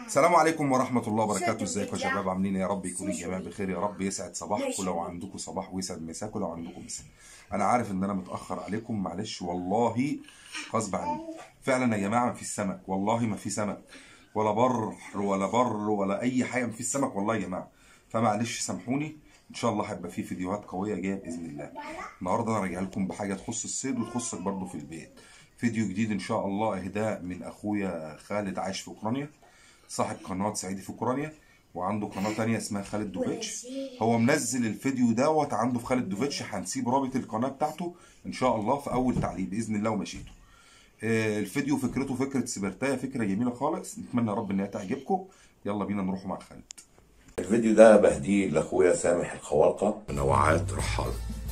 السلام عليكم ورحمة الله وبركاته. ازيكم يا شباب؟ عاملين ايه؟ يا رب يكون الجميع بخير، يا رب يسعد صباحكم لو عندكم صباح ويسعد مساكم لو عندكم مساء. انا عارف ان انا متأخر عليكم، معلش والله غصب عني. فعلا يا جماعة ما فيش سمك، والله ما في سمك ولا بر ولا اي حاجة، ما فيش سمك والله يا جماعة، فمعلش سامحوني. ان شاء الله هيبقى في فيديوهات قوية جاية بإذن الله. النهارده انا راجع لكم بحاجة تخص الصيد وتخصك برضه في البيت. فيديو جديد ان شاء الله، اهداء من اخويا خالد عايش في اوكرانيا، صاحب قناة صعيدي في اوكرانيا، وعنده قناة تانية اسمها خالد دوفيتش. هو منزل الفيديو دوت عنده في خالد دوفيتش، هنسيب رابط القناة بتاعته ان شاء الله في اول تعليق باذن الله ومشيته. الفيديو فكرته فكرة سبرتاية، فكرة جميلة خالص، نتمنى يا رب انها تعجبكم. يلا بينا نروح مع خالد. الفيديو ده بهديه لاخويا سامح الخوالقة من نوعات رحال.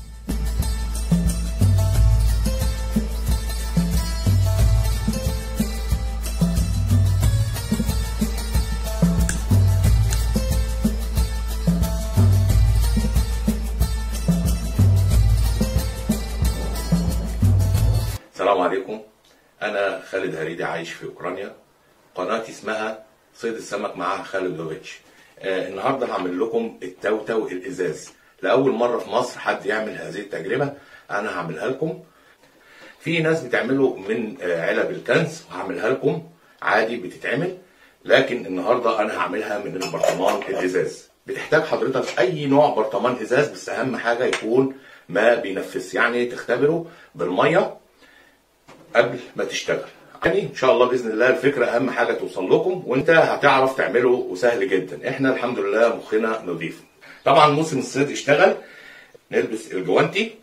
السلام عليكم، أنا خالد هريدي عايش في أوكرانيا. قناتي اسمها صيد السمك مع خالد دوفيتش. النهارده هعمل لكم التوتو الإزاز. لأول مرة في مصر حد يعمل هذه التجربة، أنا هعملها لكم. في ناس بتعمله من علب الكنز، وهعملها لكم عادي بتتعمل، لكن النهارده أنا هعملها من البرطمان الإزاز. بتحتاج حضرتك أي نوع برطمان إزاز، بس أهم حاجة يكون ما بينفس، يعني تختبره بالمية قبل ما تشتغل. يعني ان شاء الله باذن الله الفكره اهم حاجه توصل لكم، وانت هتعرف تعمله وسهل جدا. احنا الحمد لله مخنا نظيف. طبعا موسم الصيد اشتغل، نلبس الجوانتي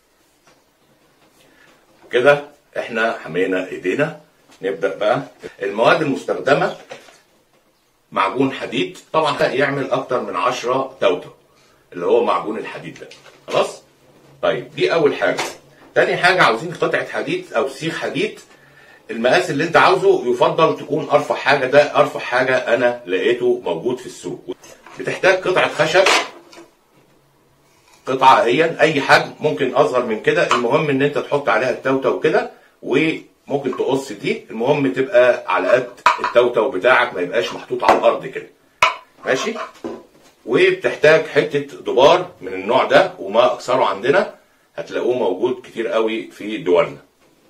كده. احنا حمينا ايدينا، نبدا بقى. المواد المستخدمه معجون حديد، طبعا يعمل اكتر من 10 توتو اللي هو معجون الحديد ده. خلاص؟ طيب دي اول حاجه. تاني حاجه عاوزين قطعه حديد او سيخ حديد، المقاس اللي انت عاوزه، يفضل تكون ارفع حاجه. ده ارفع حاجه انا لقيته موجود في السوق. بتحتاج قطعه خشب، قطعه اهي اي حجم، ممكن اصغر من كده. المهم ان انت تحط عليها التوتو كده، وممكن تقص دي. المهم تبقى على قد التوتو بتاعك، ما يبقاش محطوط على الارض كده، ماشي. وبتحتاج حته دبار من النوع ده، وما اكثره عندنا هتلاقوه موجود كتير قوي في دولنا.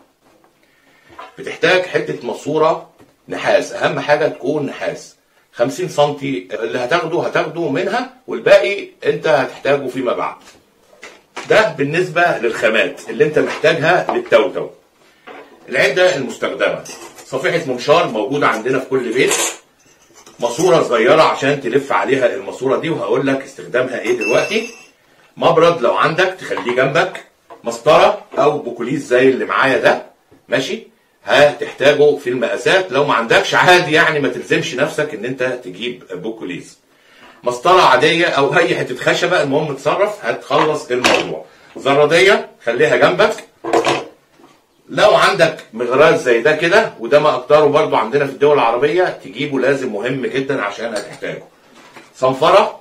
بتحتاج حته ماسوره نحاس، اهم حاجه تكون نحاس 50 سم. اللي هتاخده منها، والباقي انت هتحتاجه فيما بعد. ده بالنسبه للخامات اللي انت محتاجها للتوتو. العده المستخدمه: صفيحه منشار موجوده عندنا في كل بيت، ماسوره صغيره عشان تلف عليها الماسوره دي، وهقول لك استخدامها ايه دلوقتي. مبرد لو عندك تخليه جنبك، مسطره او بوكليس زي اللي معايا ده، ماشي. هتحتاجه في المقاسات. لو ما عندكش عادي، يعني ما تلزمش نفسك ان انت تجيب بوكليس. مسطره عاديه او اي حته خشبه، المهم تتصرف هتخلص الموضوع. زراديه خليها جنبك. لو عندك مغراز زي ده كده، وده ما اقدره برضو عندنا في الدول العربيه، تجيبه لازم، مهم جدا عشان هتحتاجه. صنفره،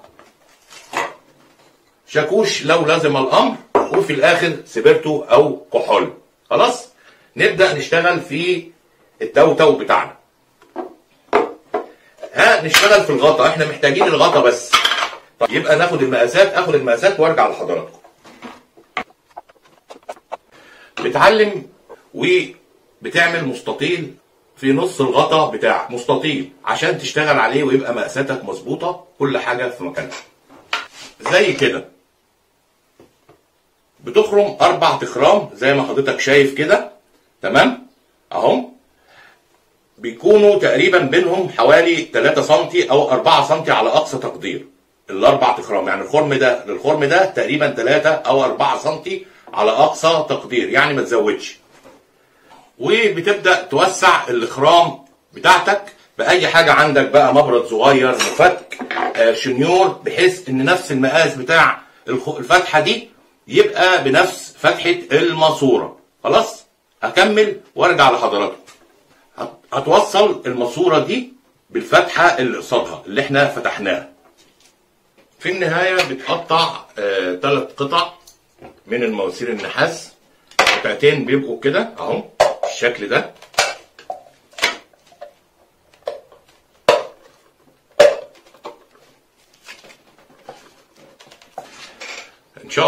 شاكوش لو لازم الامر، وفي الاخر سبرتو او كحول. خلاص، نبدا نشتغل في التوتو بتاعنا. نشتغل في الغطا. احنا محتاجين الغطا بس. طيب يبقى ناخد المقاسات، اخد المقاسات وارجع لحضراتكم. بتعلم وبتعمل مستطيل في نص الغطا بتاعك، مستطيل عشان تشتغل عليه ويبقى مقاساتك مظبوطه، كل حاجه في مكانها. زي كده بتخرم 4 تخرام زي ما حضرتك شايف كده، تمام اهم. بيكونوا تقريبا بينهم حوالي 3 سم او 4 سم على اقصى تقدير. ال4 تخرام يعني الخرم ده للخرم ده تقريبا 3 او 4 سم على اقصى تقدير، يعني ما تزودش. وبتبدا توسع الاخرام بتاعتك باي حاجه عندك بقى، مبرد صغير، مفك، شنيور، بحيث ان نفس المقاس بتاع الفتحه دي يبقى بنفس فتحه الماسوره. خلاص، هكمل وارجع لحضراتكم. هتوصل الماسوره دي بالفتحه اللي قصادها اللي احنا فتحناها. في النهايه بتقطع 3 قطع من المواسير النحاس، قطعتين بيبقوا كده اهو بالشكل ده.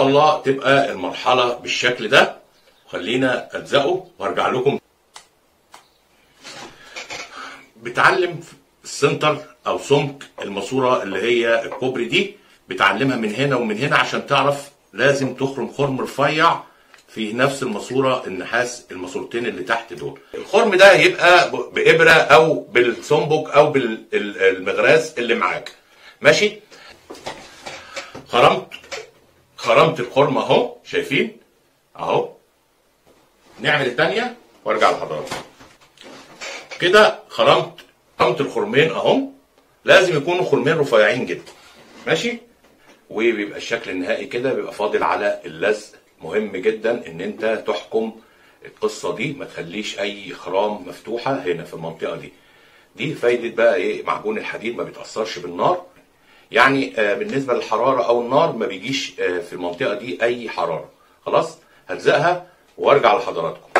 الله تبقى المرحله بالشكل ده. خلينا الزقه وارجع لكم. بتعلم السنتر او سمك الماسوره اللي هي الكوبري دي، بتعلمها من هنا ومن هنا عشان تعرف لازم تخرم خرم رفيع في نفس الماسوره النحاس، الماسورتين اللي تحت دول. الخرم ده يبقى بابره او بالسنبك او بالمغراز اللي معاك. ماشي. خرمت الخرم اهو، شايفين اهو. نعمل الثانيه وارجع لحضراتكم. كده خرمت الخرمين اهو، لازم يكونوا خرمين رفيعين جدا. ماشي. وبيبقى الشكل النهائي كده، بيبقى فاضل على اللزق. مهم جدا ان انت تحكم القصه دي، ما تخليش اي خرام مفتوحه هنا في المنطقه دي فايده بقى ايه؟ معجون الحديد ما بيتاثرش بالنار، يعني بالنسبه للحراره او النار ما بيجيش في المنطقه دي اي حراره. خلاص هلزقها وارجع لحضراتكم.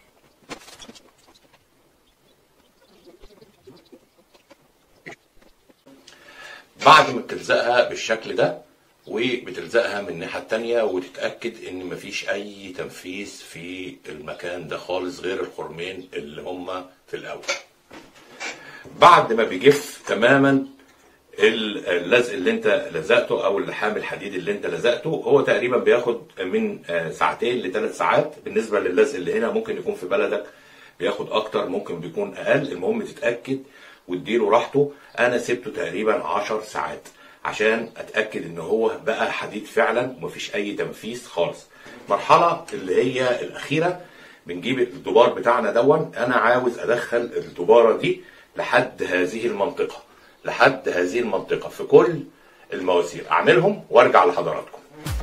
بعد ما بتلزقها بالشكل ده وبتلزقها من الناحيه التانيه وتتاكد ان مفيش اي تنفيذ في المكان ده خالص غير الخرمين اللي هما في الاول. بعد ما بيجف تماما اللزق اللي انت لزقته او اللحام الحديد اللي انت لزقته، هو تقريبا بياخد من 2 ل3 ساعات. بالنسبه للزق اللي هنا ممكن يكون في بلدك بياخد اكتر، ممكن بيكون اقل. المهم تتاكد وتديله راحته. انا سبته تقريبا 10 ساعات عشان اتاكد ان هو بقى حديد فعلا ومفيش اي تنفيذ خالص. المرحله اللي هي الاخيره بنجيب الدبار بتاعنا دون. انا عاوز ادخل الدباره دي لحد هذه المنطقه في كل المواسير. اعملهم وارجع لحضراتكم.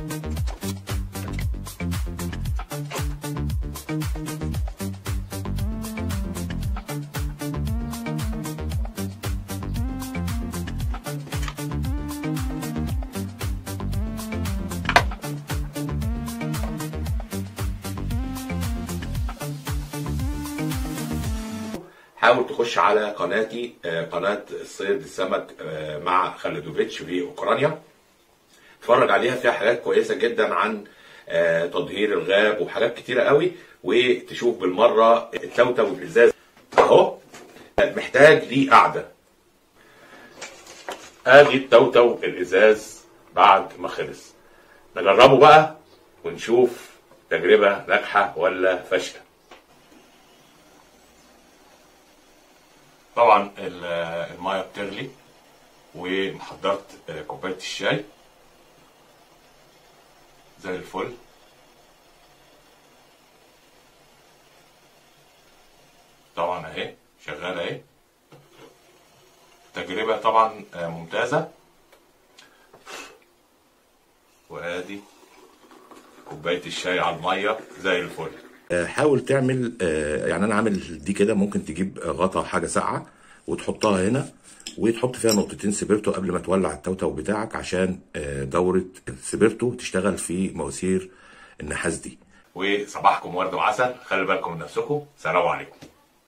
حاول تخش على قناتي، قناة صيد السمك مع خالدوفيتش في اوكرانيا. اتفرج عليها، فيها حاجات كويسة جدا عن تطهير الغاب وحاجات كتيرة قوي. وتشوف بالمرة التوتة والازاز اهو، محتاج ليه قعدة. ادي التوتة والازاز بعد ما خلص. نجربه بقى ونشوف تجربة ناجحة ولا فاشلة. طبعا المية بتغلي ومحضرت كوباية الشاي زي الفل. طبعا اهي شغالة اهي. تجربة طبعا ممتازة. وادي كوباية الشاي على المية زي الفل. حاول تعمل يعني انا عامل دي كده. ممكن تجيب غطا حاجه ساقعه وتحطها هنا وتحط فيها نقطتين سبيرتو قبل ما تولع التوتو بتاعك عشان دوره السبيرتو تشتغل في مواسير النحاس دي. وصباحكم ورد وعسل. خلي بالكم من نفسكم. سلام عليكم.